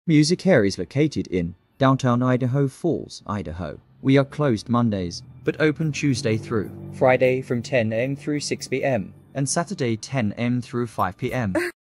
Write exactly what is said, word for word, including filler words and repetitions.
MusiCare is located in downtown Idaho Falls, Idaho. We are closed Mondays, but open Tuesday through Friday from ten a m through six p m and Saturday ten a m through five p m